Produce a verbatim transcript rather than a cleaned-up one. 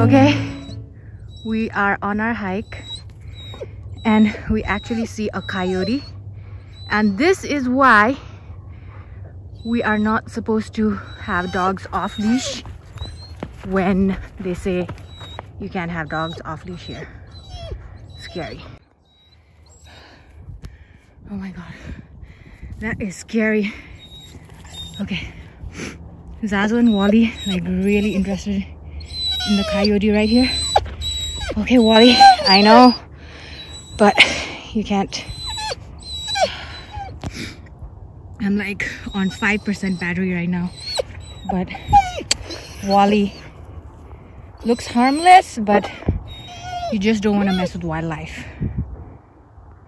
Okay, we are on our hike and we actually see a coyote, and this is why we are not supposed to have dogs off leash when they say you can't have dogs off leash here. Scary. Oh my god, that is scary. Okay, Zazu and Walle like really interested in the coyote right here. Okay, Walle, I know, but you can't. I'm like on five percent battery right now, but Walle looks harmless, but you just don't want to mess with wildlife.